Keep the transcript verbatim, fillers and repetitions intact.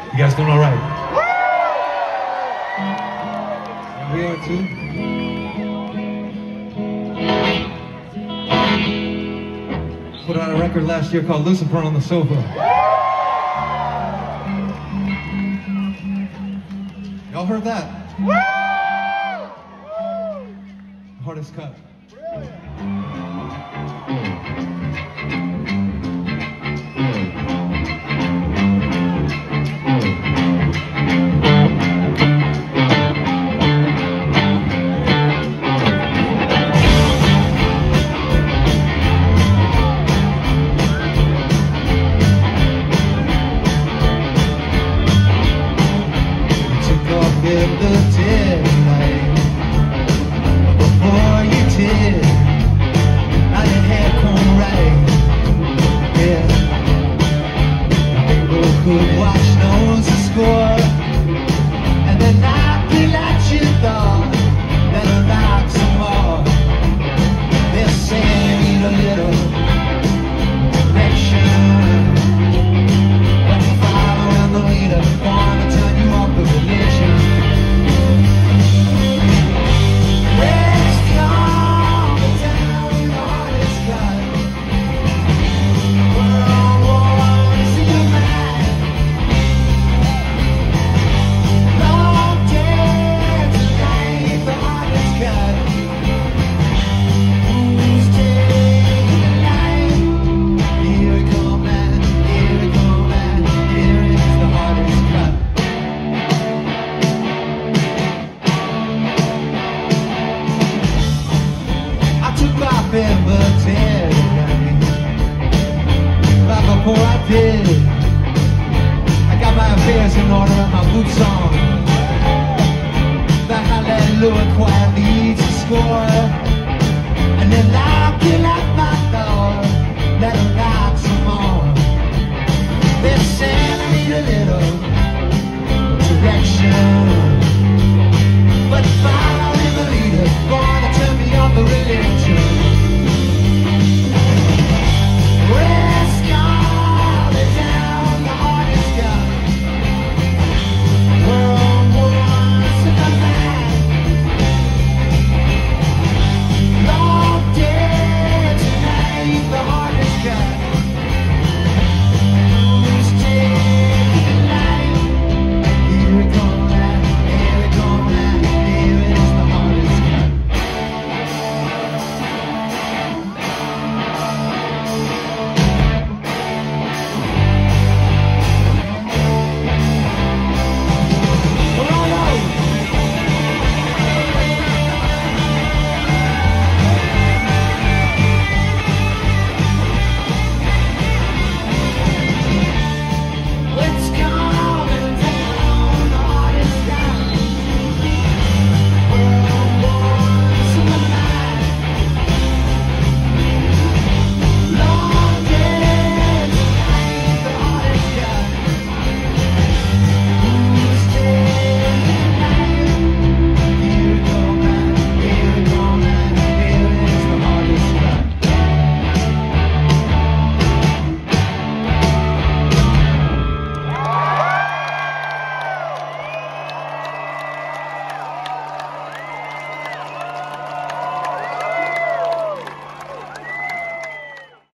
You guys doing all right? We are too. Put out a record last year called Lucifer on the Sofa. Y'all heard that? Hardest cut. Before I did, I got my affairs in order and my boots on. The hallelujah choir leads the score, and then